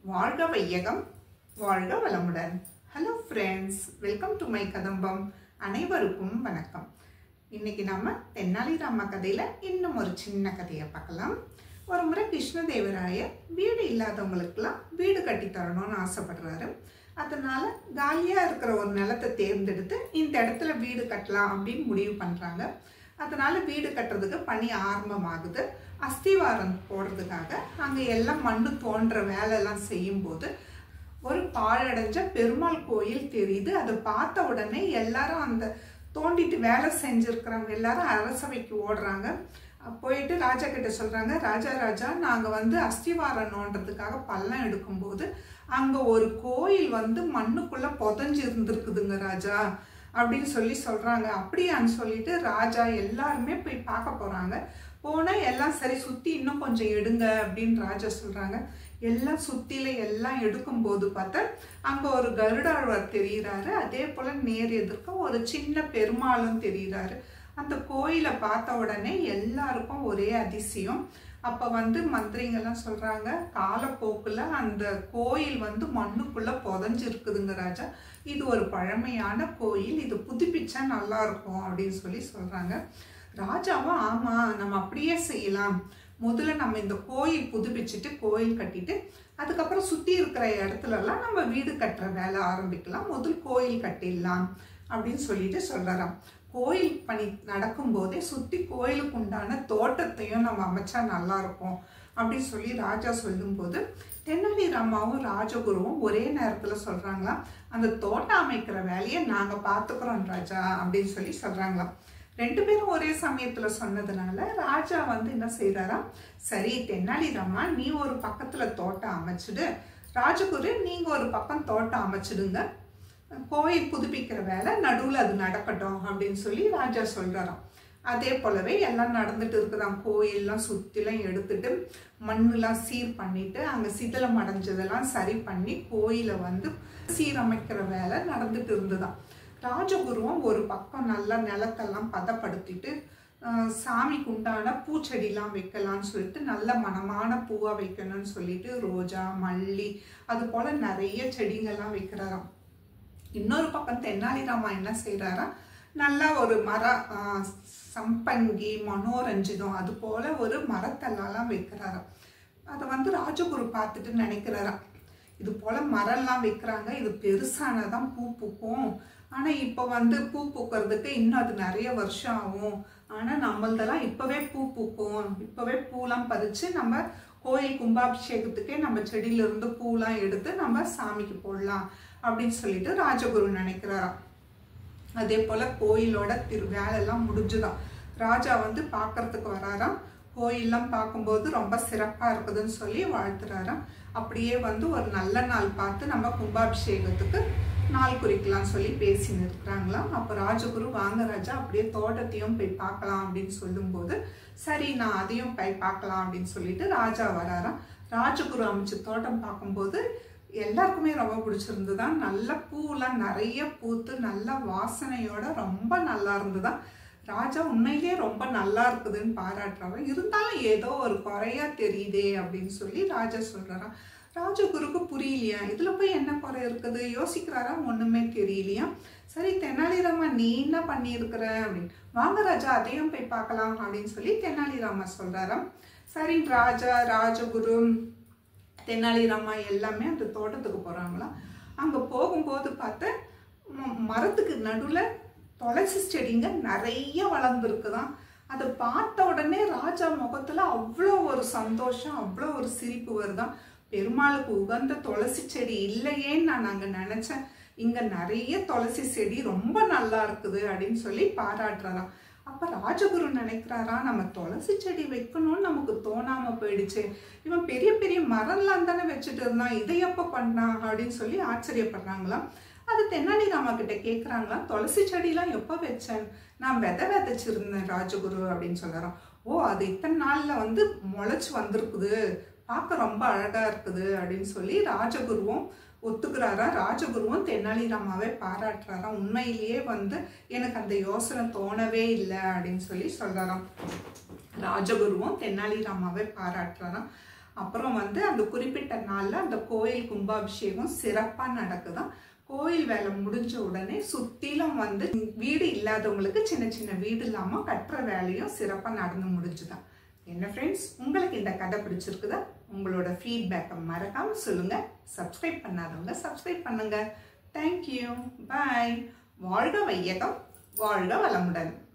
வாழ்க வையகம் வாழ்க வளமுடன். Hello friends, welcome to my Kadambam. அனைவருக்கும் வணக்கம். இன்னைக்கு நம்ம தென்னாலிராம கதையில இன்னும் ஒரு சின்ன கதையை பார்க்கலாம். ஒரு முறை கிருஷ்ணதேவராயர் வீடு இல்லாதவங்களுக்கெல்லாம் வீடு கட்டி தரணும்னு ஆசைப்படுறாரு. அதனால காலியா இருக்கிற ஒரு நிலத்தை தேர்ந்தெடுத்து இந்த இடத்துல வீடு கட்டலாம் அப்படின்னு முடிவு பண்றாங்க. அதனால வீடு கட்டுறதுக்கு பணி ஆரம்பமாகுது. அஸ்திவாரம் போடுறதுக்காக அங்கே எல்லாம் மண்ணு தோன்ற வேலையெல்லாம் செய்யும்போது ஒரு பாழடைஞ்ச பெருமாள் கோயில் தெரியுது. அதை பார்த்த உடனே எல்லாரும் அந்த தோண்டிட்டு வேலை செஞ்சிருக்கிறவங்க எல்லாரும் அரசவைக்கு ஓடுறாங்க. போயிட்டு ராஜா கிட்ட சொல்றாங்க, ராஜா நாங்கள் அஸ்திவாரம் நோண்டுறதுக்காக பள்ளம் எடுக்கும்போது அங்கே ஒரு கோயில் மண்ணுக்குள்ள புதைஞ்சு இருந்திருக்குதுங்க ராஜா அப்படின்னு சொல்றாங்க. அப்படியான்னு சொல்லிட்டு ராஜா எல்லாருமே போய் பார்க்க போறாங்க. போனா எல்லாம் சரி, சுத்தி இன்னும் கொஞ்சம் எடுங்க அப்படின்னு ராஜா சொல்றாங்க. எல்லாம் சுத்தில எல்லாம் எடுக்கும் போது பார்த்தா அங்க ஒரு கருடாழ்வார் தெரிகிறாரு. அதே போல நேர் எதிர்க்க ஒரு சின்ன பெருமாளும் தெரிகிறாரு. அந்த கோயிலை பார்த்த உடனே எல்லாருக்கும் ஒரே அதிசயம். அப்ப மந்திரிங்கெல்லாம் சொல்றாங்க, காலப்போக்குல அந்த கோயில் மண்ணுக்குள்ள புதைஞ்சு இருக்குதுங்க ராஜா. இது ஒரு பழமையான கோயில், இது புதுப்பிச்சா நல்லா இருக்கும் அப்படின்னு சொல்றாங்க. ராஜாவும் ஆமா, நம்ம அப்படியே செய்யலாம். முதல்ல நம்ம இந்த கோயில் புதுப்பிச்சுட்டு கோயில் கட்டிட்டு அதுக்கப்புறம் சுத்தி இருக்கிற இடத்துல எல்லாம் நம்ம வீடு கட்டுற வேலை ஆரம்பிக்கலாம். முதல் கோயில் கட்டிடலாம் அப்படின்னு சொல்றாராம். கோயில் பணி நடக்கும் போதே சுத்தி கோயிலுக்கு உண்டான தோட்டத்தையும் நம்ம அமைச்சா நல்லா இருக்கும் அப்படின்னு ராஜா சொல்லும் போது தென்னாலிராமாவும் ராஜகுருவும் ஒரே நேரத்துல சொல்றாங்களாம், அந்த தோட்டம் அமைக்கிற வேலையை நாங்க பாத்துக்கிறோம் ராஜா அப்படின்னு சொல்றாங்களாம். ரெண்டு பேரும் ஒரே சமயத்துல சொன்னதுனால ராஜா என்ன செய்யறாராம், சரி தென்னாலிராமா நீ ஒரு பக்கத்துல தோட்டம் அமைச்சிடு, ராஜகுரு நீங்க ஒரு பக்கம் தோட்டம் அமைச்சிடுங்க, கோயில் புதுப்பிக்கிற வேலை நடுவுல அது நடக்கட்டும் அப்படின்னு ராஜா சொல்றாராம். அதே போலவே எல்லாம் நடந்துட்டு இருக்குதான். கோயில்லாம் சுத்திலாம் எடுத்துட்டு மண்ணுலாம் சீர் பண்ணிட்டு அங்க சிதலம் அடைஞ்சதெல்லாம் சரி பண்ணி கோயிலை சீரமைக்கிற வேலை நடந்துட்டு இருந்துதான். ராஜகுருவும் ஒரு பக்கம் நல்லா நிலத்தெல்லாம் பதப்படுத்திட்டு சாமிக்கு உண்டான பூச்செடிலாம் வைக்கலாம்னு சொல்லிட்டு நல்ல மனமான பூவா வைக்கணும்னு சொல்லிட்டு ரோஜா, மல்லி அது போல நிறைய செடிங்கெல்லாம் வைக்கிறாராம். இன்னொரு பக்கம் தென்னாலிராமா என்ன செய்யறாரா, நல்லா ஒரு சம்பங்கி, மனோரஞ்சிதம் அது போல ஒரு மரத்தெல்லாம் வைக்கிறாராம். அதை ராஜகுரு பார்த்துட்டு நினைக்கிறாராம், இது போல மரம்லாம் வைக்கிறாங்க, இது பெருசானதான் பூ பூக்கும். ஆனா இப்ப பூ பூக்கிறதுக்கு இன்னும் அது நிறைய வருஷம் ஆகும். ஆனா நம்மளதெல்லாம் இப்பவே பூ பூக்கும், இப்பவே பூலாம் பறிச்சு நம்ம கோயில் கும்பாபிஷேகத்துக்கே நம்ம செடியில இருந்து பூலாம் எடுத்து நம்ம சாமிக்கு போடலாம் அப்படின்னு சொல்லிட்டு ராஜகுரு நினைக்கிறாராம். அதே போல கோயிலோட வேலையெல்லாம் முடிஞ்சுதான். ராஜா பாக்குறதுக்கு வராராம். கோயிலெல்லாம் பார்க்கும்போது ரொம்ப சிறப்பா இருக்குதுன்னு சொல்லி வாழ்த்துறாராம். அப்படியே ஒரு நல்ல நாள் பார்த்து நம்ம கும்பாபிஷேகத்துக்கு நாள் குறிக்கலாம் சொல்லி பேசின்னு இருக்கிறாங்களாம். அப்ப ராஜகுரு வாங்க ராஜா அப்படியே தோட்டத்தையும் போய் பார்க்கலாம் அப்படின்னு சொல்லும் போது சரி நான் அதையும் போய் பார்க்கலாம் அப்படின்னு சொல்லிட்டு ராஜா வராராம். ராஜகுரு அமைச்ச தோட்டம் பார்க்கும்போது எல்லாருக்குமே ரொம்ப பிடிச்சிருந்துதான். நல்ல பூலாம் நிறைய பூத்து நல்ல வாசனையோட ரொம்ப நல்லா இருந்துதான். ராஜா உண்மையிலேயே ரொம்ப நல்லா இருக்குதுன்னு பாராட்டுறாங்க. இருந்தாலும் ஏதோ ஒரு குறையா தெரியுதே அப்படின்னு ராஜா சொல்றாராம். ராஜகுருக்கு புரியலையா, இதுல போய் என்ன குறை இருக்குது யோசிக்கிறாரா, ஒண்ணுமே தெரியலையா. சரி தெனாலிராமா நீ என்ன பண்ணியிருக்கிற அப்படின்னு, வாங்க ராஜா அதையும் போய் பார்க்கலாம் அப்படின்னு தெனாலிராமா சொல்றாராம். சரி ராஜா, ராஜகுரு, தெனாலிராமா எல்லாமே அந்த தோட்டத்துக்கு போறாங்களாம். அங்க போகும்போது பார்த்த மரத்துக்கு நடுவுல துளசி செடிங்க நிறைய வளர்ந்துருக்குதான். அதை பார்த்த உடனே ராஜா முகத்துல அவ்வளோ ஒரு சந்தோஷம், அவ்வளோ ஒரு சிரிப்பு வருதான். பெருமாளுக்கு உகந்த துளசி செடி இல்லையேன்னு நான் அங்க நினைச்சேன், இங்க நிறைய துளசி செடி ரொம்ப நல்லா இருக்குது அப்படின்னு பாராட்டுறாராம். அப்ப ராஜகுரு நினைக்கிறாரா, நம்ம துளசி செடி வைக்கணும்னு நமக்கு தோணாம போயிடுச்சு, இவன் பெரிய பெரிய மரம்லாம் தானே வச்சுட்டு இருந்தான், இதை எப்ப பண்ணான் அப்படின்னு ஆச்சரியப்படுறாங்களாம். அது தென்னாலிராமா கிட்ட கேட்குறாங்களாம், துளசி செடியெல்லாம் எப்போ வச்சேன், நான் விதைச்சிருந்தேன் ராஜகுரு அப்படின்னு சொல்றாராம். ஓ அது இத்தனை நாள்ல முளைச்சு வந்திருக்குது, பார்க்க ரொம்ப அழகா இருக்குது அப்படின்னு ராஜகுருவும் ஒத்துக்கிறாரா. ராஜகுருவும் தென்னாலிராமாவே பாராட்டுறாராம். உண்மையிலேயே எனக்கு அந்த யோசனை தோணவே இல்லை அப்படின்னு சொல்றாராம். ராஜகுருவும் தென்னாலிராமாவே பாராட்டுறாராம். அப்புறம் வந்து அந்த குறிப்பிட்ட நாளில் அந்த கோயில் கும்பாபிஷேகம் சிறப்பாக நடக்குதான். கோயில் வேலை முடிஞ்ச உடனே சுற்றிலும் வந்து வீடு இல்லாதவங்களுக்கு சின்ன சின்ன வீடு இல்லாமல் கட்டுற வேலையும் சிறப்பாக நடந்து முடிஞ்சுதான். என்ன ஃப்ரெண்ட்ஸ், உங்களுக்கு இந்த கதை பிடிச்சிருக்குதா? உங்களோட ஃபீட்பேக்கை மறக்காமல் சொல்லுங்கள். சப்ஸ்கிரைப் பண்ணாதவங்க சப்ஸ்கிரைப் பண்ணுங்கள். Thank you, bye. வாழ்க வையகம், வாழ்க வளமுடன்.